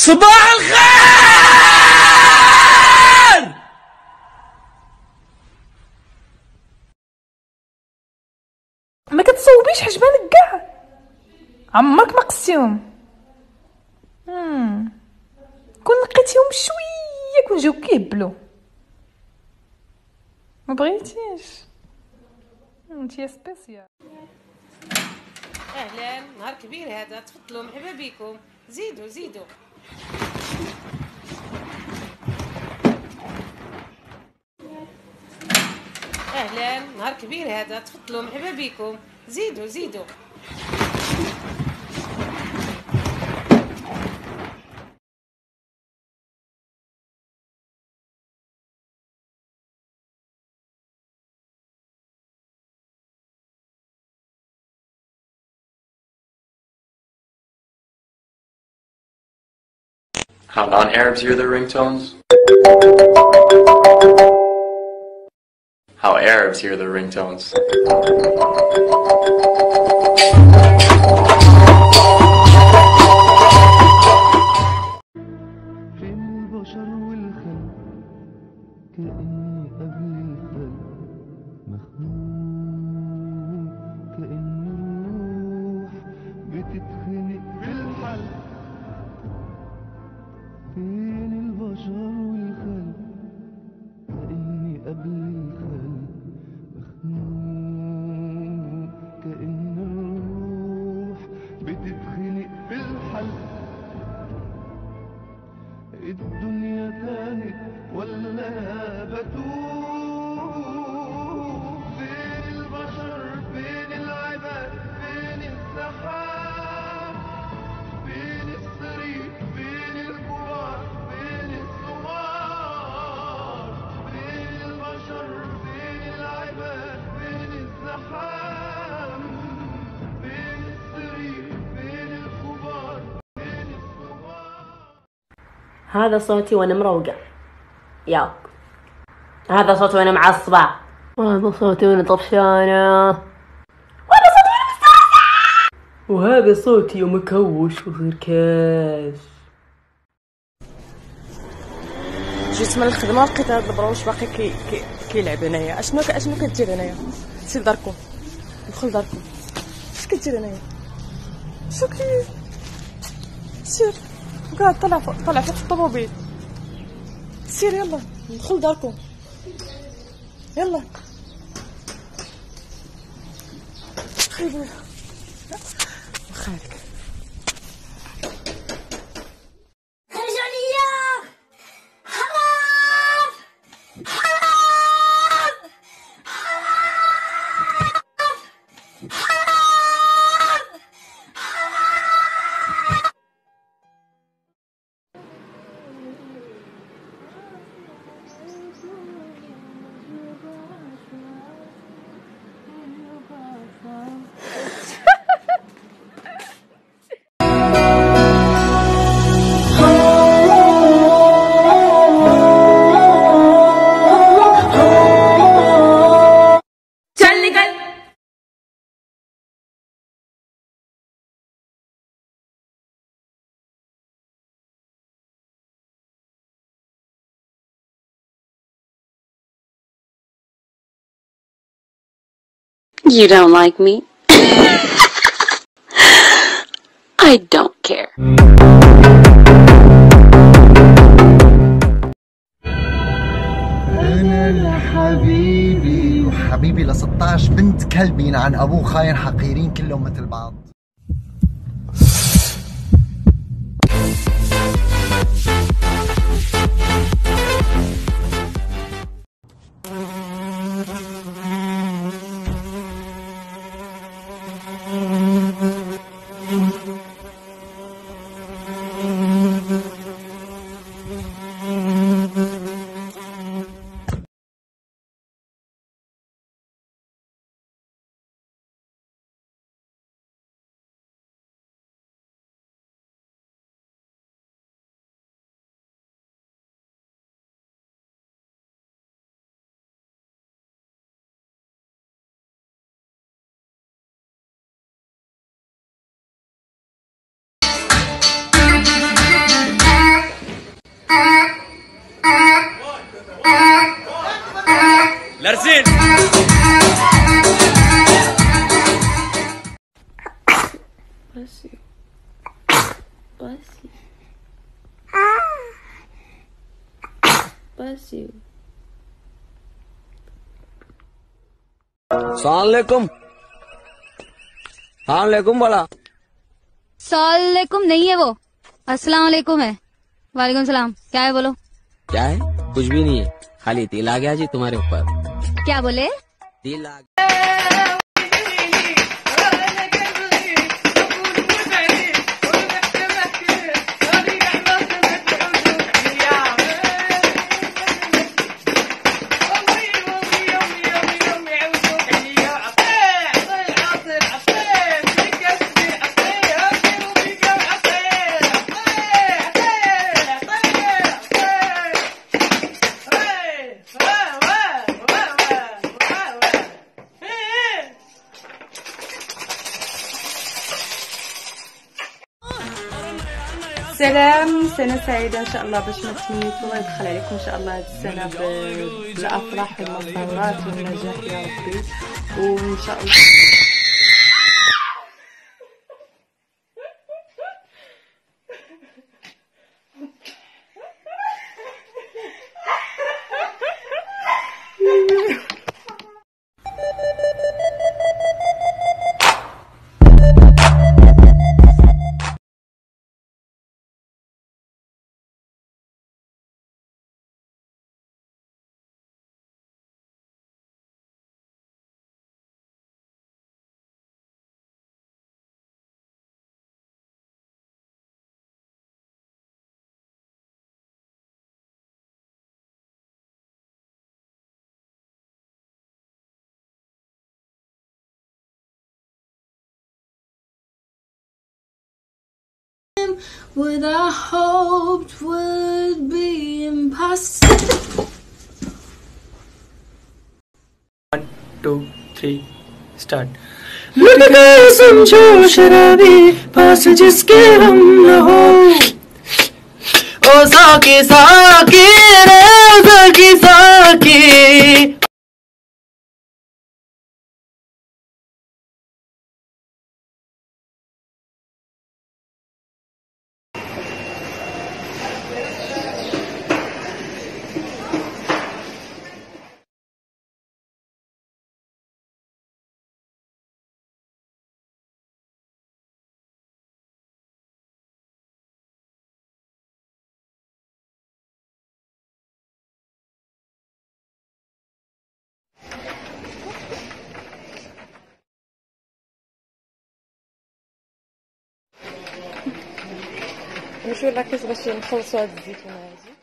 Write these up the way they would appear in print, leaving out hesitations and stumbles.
صباح الخير. ما كتصوبيش حجبانك كاع، عمرك ما قستيهم. كون لقيتيهم شويه كون جاو كيهبلوا. ما بغيتيش انت يا سبيسيال. اهلا، نهار كبير هذا، تفضلوا مرحبا بكم، زيدوا زيدوا. اهلا، نهار كبير هذا، تفضلوا مرحبا بكم، زيدوا زيدوا. How non-Arabs hear their ringtones? How Arabs hear their ringtones. فين البشر والخلق كأني قبل الخلق مخنوق كأن الروح بتتخنق بالحلق. فين البشر والخلق كأني قبل الخلق مخنوق كأن الروح بتتخنق بالحلق. الدنيا تاهت ولا انا بتوه؟ فين البشر فين العباد فين السحاب فين الصريخ فين الكبار فين الصغار؟ فين البشر فين العباد فين الزحام فين الصريخ فين الكبار فين الصغار؟ هذا صوتي وانا مروقة، ياك. هذا صوتي وانا معصبة، وهذا صوتي وانا طفشانة، وهذا صوتي وانا مستانسة، وهذا صوتي يوم اكوش وصير كاش. جيت من الخدمة لقيت هاد البروش باقي كيلعب هنايا. اشنو كدير هنايا؟ سير داركم، دخل داركم. اش كدير هنايا؟ شو سير قاعد طلع فوق الطوموبيل. سير يلا ندخل داركم، يلا خير خيرك. You don't like me? I don't care. أنا لحبيبي وحبيبي ل16 بنت كلبين عن أبوه خاين حقيرين كلهم مثل بعض. لارسين सलाम वालेकुम बोला। सलाम नहीं है वो, अस्सलाम वालेकुम है। वालेकुम सलाम। क्या है बोलो? क्या है? कुछ भी नहीं है, खाली तिल आ गया जी तुम्हारे ऊपर। क्या बोले? तिल आ سلام، سنة سعيدة إن شاء الله باش ما تمنيتوا الله يدخل عليكم إن شاء الله هذه السنة بالأفراح والمسرات والنجاح يا ربي، وإن شاء الله what I hoped would be impossible. 1 2 3 start. लुटके समझो शराबी पास जिसके हम न हो, ओ साकी साकी रे साकी साकी। نمشيو للاكيس باش نخلصوا هاد الزيتونه هادي.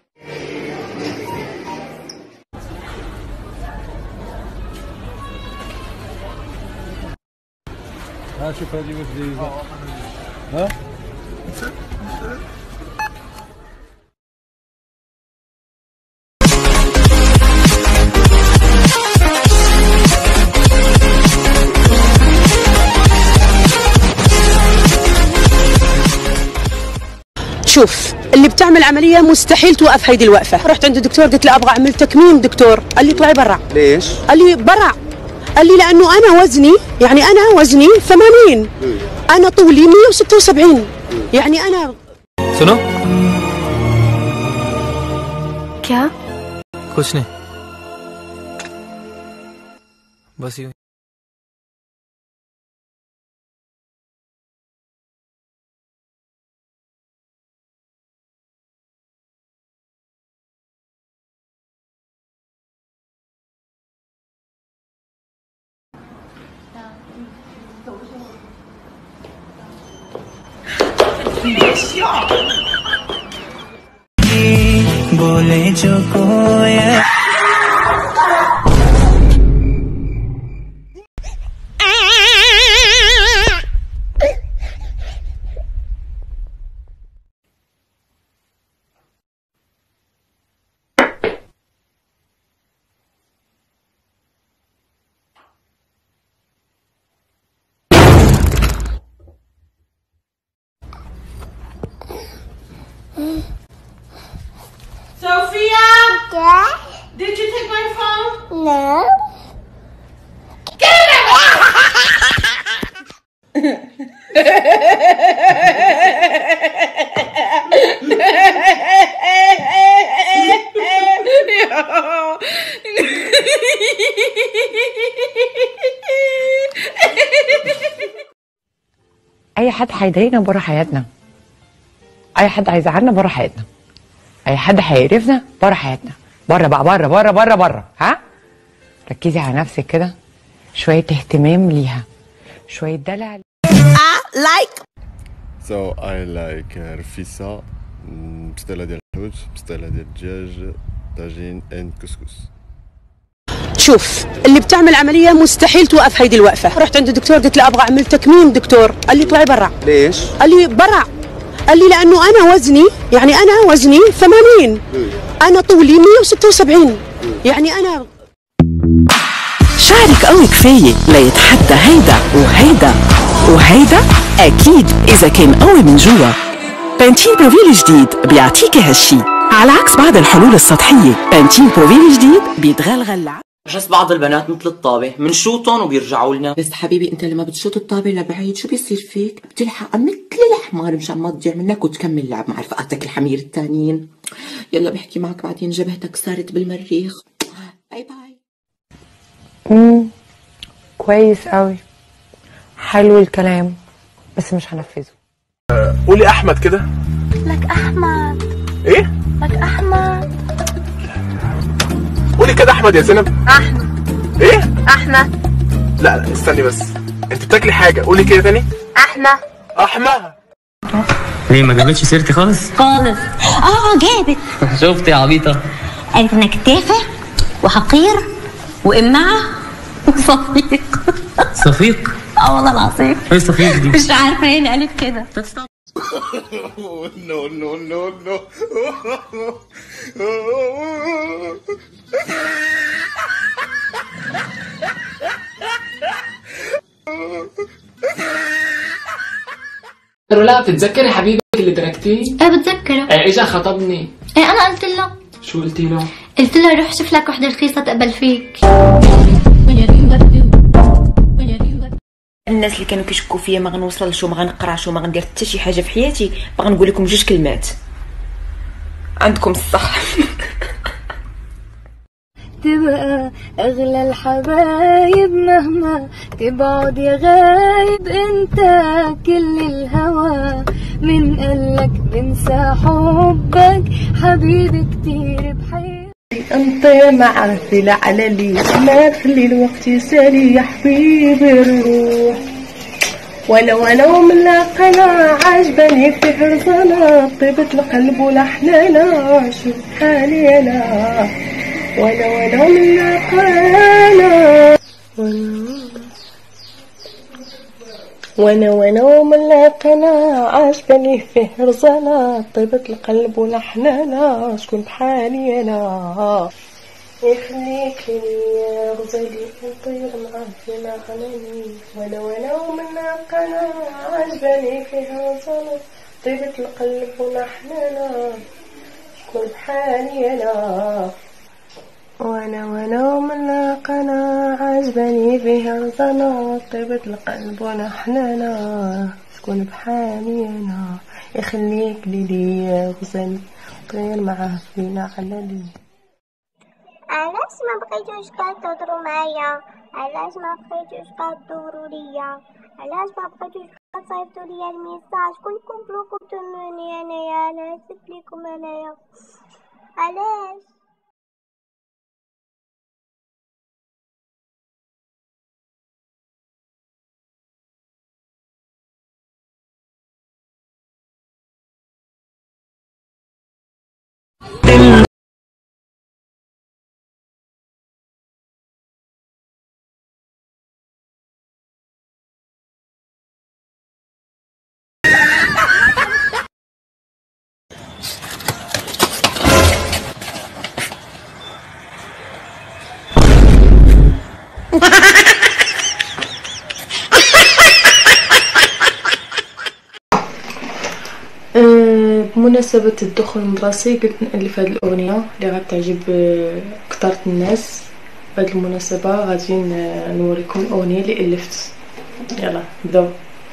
ها شوف هادي واش دايره. ها شوف اللي بتعمل عمليه مستحيل توقف هيدي الوقفه. رحت عند الدكتور قلت له ابغى اعمل تكميم دكتور، قال لي اطلعي برا. ليش؟ قال لي برا، قال لي لانه انا وزني، يعني انا وزني 80، انا طولي 176، يعني انا सुनो क्या? कुछ नहीं, बस यूं। बोले जो कोया No. اي حد هيضايقنا بره حياتنا، اي حد هيزعلنا بره حياتنا، اي حد هيقرفنا بره حياتنا، بره بقى، بره بره بره بره. ها، ركزي على نفسك كده، شويه اهتمام ليها، شويه دلع. So I like رفيسة، بستيلة ديال الحوت، بستيلة ديال الدجاج، طاجين اند كسكس. شوف، اللي بتعمل عمليه مستحيل توقف هيدي الوقفه. رحت عند الدكتور قلت له ابغى اعمل تكميم دكتور، قال لي اطلعي برا. ليش؟ قال لي برا، قال لي لانه انا وزني، يعني انا وزني 80، انا طولي 176، يعني انا شعرك قوي كفايه ليتحدى هيدا وهيدا وهيدا اكيد اذا كان قوي من جوا. بانتين بروفيل جديد بيعطيكي هالشي، على عكس بعض الحلول السطحيه. بانتين بروفيل جديد بيتغلغل. بحس بعض البنات مثل الطابة منشوطن وبيرجعوا لنا. بس حبيبي انت لما بتشوط الطابة لبعيد شو بيصير فيك؟ بتلحق مثل الحمار مشان ما تضيع منك وتكمل لعب مع رفقاتك الحمير التانيين. يلا بحكي معك بعدين، جبهتك صارت بالمريخ. باي باي. كويس قوي، حلو الكلام، بس مش هنفذه. قولي احمد كده. لك احمد. ايه؟ لك احمد. قولي كده احمد يا زينب. احمد. ايه؟ احمد. لا استني بس، انت بتاكلي حاجه، قولي كده تاني. احمد. احمد. ليه ما جابتش سيرتي خالص؟ خالص. جابت. شفت يا عبيطه؟ قالت انك تافه وحقير وامعه وصفيق. صفيق؟ والله العظيم. ايه صفيق دي؟ مش عارفه هي اللي قالت كده. No no no no. لا بتتذكري حبيبك اللي تركتيه؟ ايه بتذكره. اجا خطبني. ايه انا قلت له. شو قلتي له؟ قلت له روح شوف لك وحده رخيصه تقبل فيك. الناس اللي كانوا كيشكوا فيا ما غنوصلش وما غنقراش وما غندير حتى شي حاجه في حياتي، باغا نقول لكم جوج كلمات. عندكم الصح. تبقى اغلى الحبايب مهما تبعد يا غايب، انت كل الهوى. من قالك بنسى حبك حبيبي كتير بحياتي. انت معسل على لي، ما خلي الوقت يسالي يا حبيبي الروح. وانا وملاقنا عجبني في حرصنا، طيبة القلب ولحننا شوف حالي انا. وانا وملاقنا وانا وملاقنا عجبني في حرصنا، طيبة القلب ولحننا شكون بحالي انا. يخليك لي غزالي نطير معاه في مغنمي. وانا وملاقنا عجبني في حرصنا، طيبة القلب ولحننا شكون بحالي انا. وانا وملاقنا عجبني فيها رضنا، طيبة القلب ونحننا شكون بحالي انا. يخليك لي غزالي طير معاه فينا على لي. علاش ما بقيتوش كتهضروا معايا؟ علاش ما بقيتوش كدوروا ليا؟ علاش ما بقيتوش كتصيفطوا ليا الميساج؟ كلكم بلوكوتوني انايا، علاش سبت ليكم انايا؟ علاش؟ بمناسبة الدخول المدرسي قلت نألف هذه الأغنية اللي غتعجب كثرة الناس. بهاد المناسبة غادي نوريكم الأغنية اللي ألفت. يلا نبداو.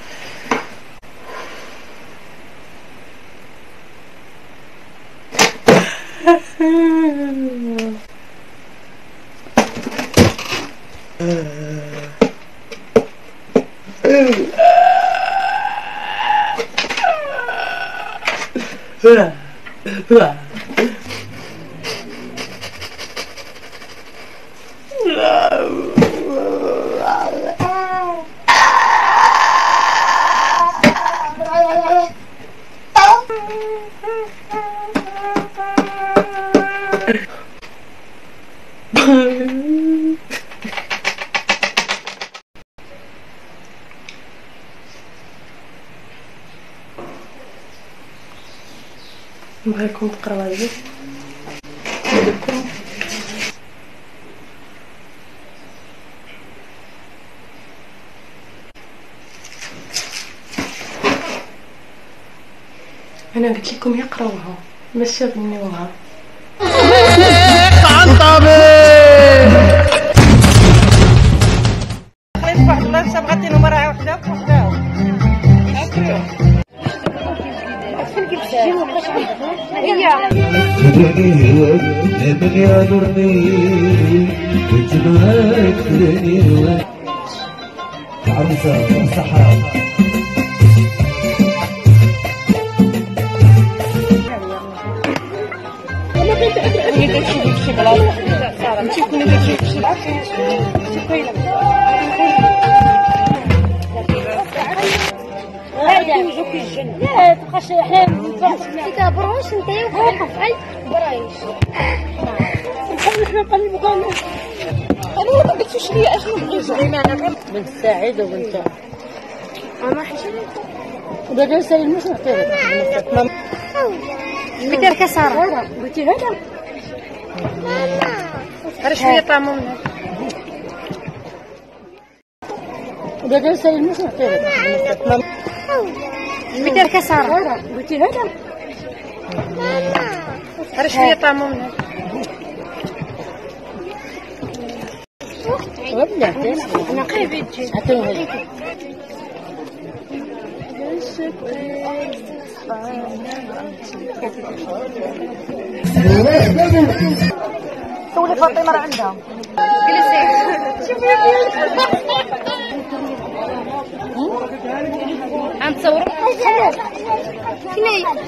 نبغيكم تقراو هذه نديركم. انا قلت لكم يقراوها ماشي غنيوها. خليت واحد البلاصه بغيتي نمرها وحده لا تبقاش حنا انت بروش انت وقف غير برايش نحاول حنا نقلبوا كاع انا ما قلتوش ليا اشنو بغيتي معنا بنت سعيد وبنت انا حشمت وبدا سالي مش نعطيها بكر كساره قلتي هذا غير شويه طعمه منها وبدا سالي مش نعطيها بكر كساره قلتي هذا غير شويه طعمه منها ولا انا قريب تجي سولي فاطمه راه عندها عم تصوروا شنو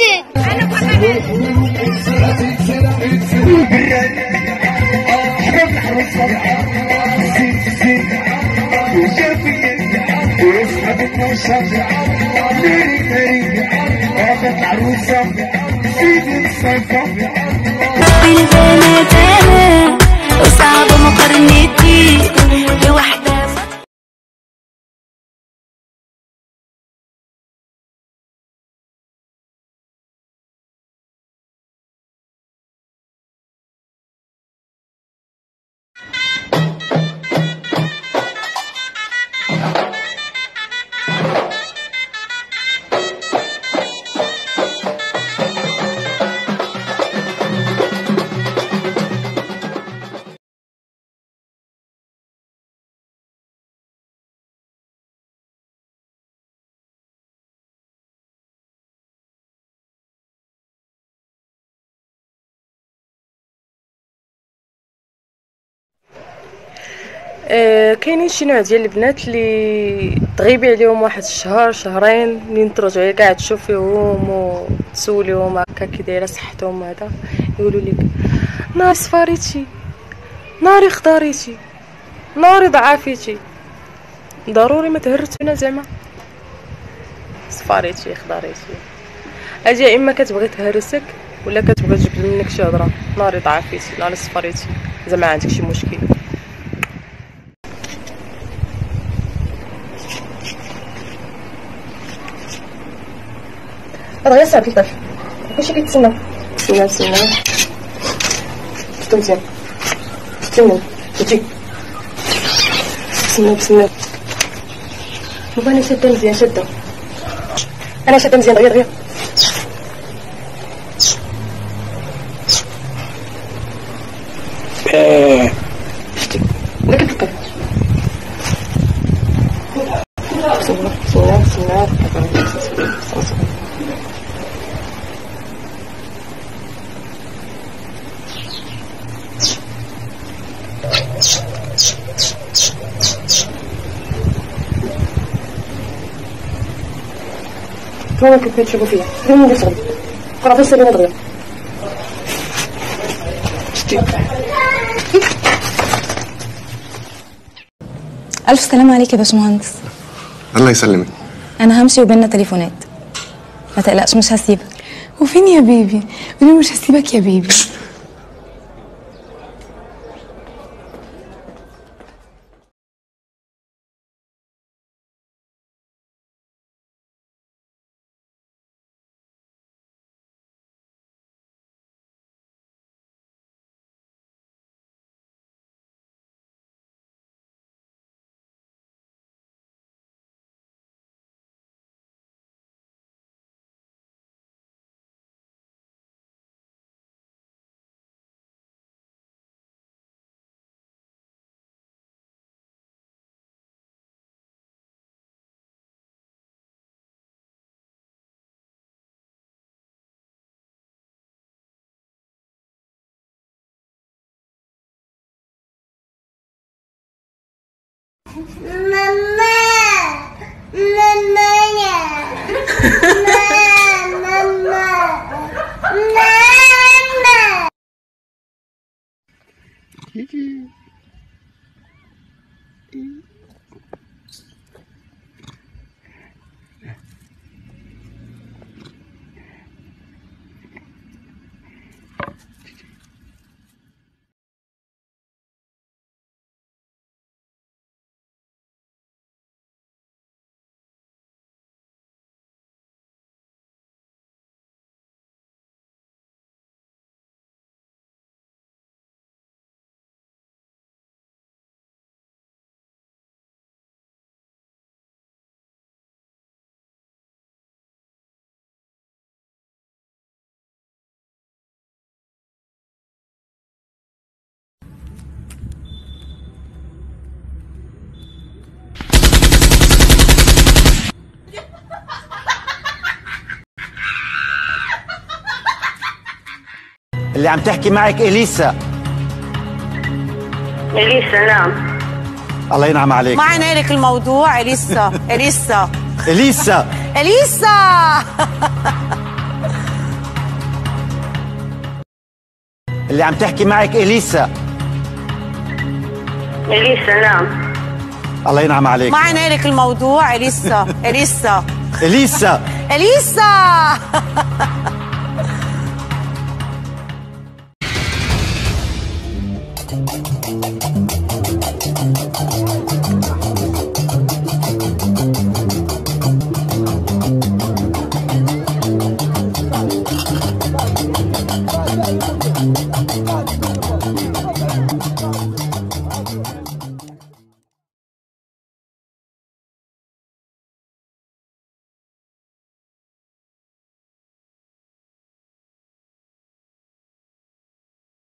بالبنات انا وصعب مقارنتي بوحده. كاينين شي نوع ديال البنات اللي تغيبي عليهم واحد الشهر شهرين منين ترجعي كاع تشوفيهم وتسوليهم هكا كي دايره صحتهم هذا يقولوا لك ناري صفاريتي ناري خضاريتي ناري ضعافيتي. ضروري ما تهرتونا زعما صفاريتي خضاريتي اجي يا اما كتبغي تهرسك ولا كتبغي تجبد منك شي هضره ناري ضعافيتي ناري صفاريتي زعما عندك شي مشكل. هذا غير صعب الطفل كلشي كيتسنى تسنى شتو مزيان تسنى تجي تسنى بابا انا شاده مزيان شاده انا شاده مزيان غير هو كيف تشوفوا فيها خلينا ندير شغل قرا بس اللي دغيا ألف سلام عليك يا باشمهندس. الله يسلمك. أنا همشي وبيننا تليفونات، ما تقلقش مش هسيبك. وفين يا بيبي؟ قولي مش هسيبك يا بيبي. اللي عم تحكي معك إليسا. إليسا نعم. الله ينعم عليك. ما عنالك الموضوع إليسا. إليسا إليسا إليسا. اللي عم تحكي معك إليسا. إليسا نعم. الله ينعم عليك. ما عنالك الموضوع إليسا. إليسا إليسا إليسا.